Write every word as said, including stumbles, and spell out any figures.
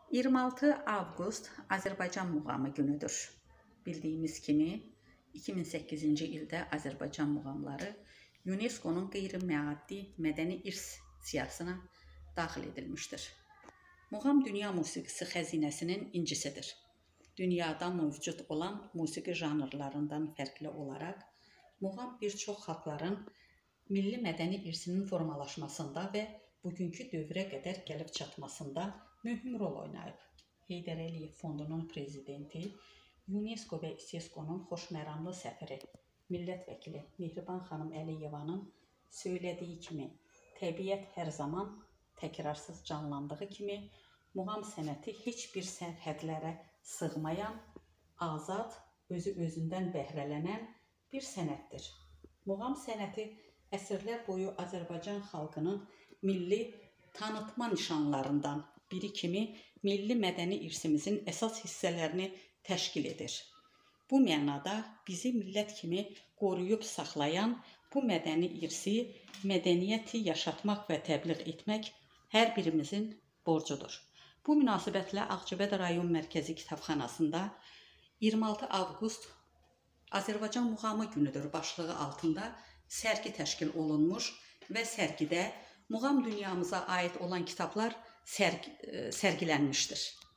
iyirmi altı avqust Azərbaycan muğamı günüdür. Bildiyimiz kimi iki min səkkizinci ildə Azərbaycan muğamları UNESCO-nun qeyri-məaddi mədəni irs siyahısına daxil edilmişdir. Muğam dünya musiqisi xəzinəsinin incisidir. Dünyada mövcud olan musiqi janrlarından fərqli olaraq, muğam bir çox xalqların milli mədəni irsinin formalaşmasında və bugünkü dövrə qədər gəlib çatmasında mühüm rol oynayıb. Heydər Əliyev Fondunun prezidenti, UNESCO və İSESCO-nun xoşməramlı səfiri, millət vəkili Mehriban xanım Əliyevanın söylədiyi kimi, təbiət hər zaman təkrarsız canlandığı kimi, muğam sənəti heç bir sərhədlərə sığmayan, azad, özü özündən bəhrələnən bir sənətdir. Muğam sənəti əsrlər boyu Azərbaycan xalqının milli tanıtma nişanlarından biri kimi milli mədəni irsimizin əsas hissələrini təşkil edir. Bu mənada bizi millət kimi qoruyub saxlayan bu mədəni irsi, mədəniyyəti yaşatmaq və təbliğ etmək hər birimizin borcudur. Bu münasibətlə Ağcabəd rayon mərkəzi kitabxanasında iyirmi altı avqust Azərbaycan muğamı günüdür başlığı altında sərgi təşkil olunmuş və sərgidə muğam dünyamıza aid olan kitablar sərg sərgilənmişdir.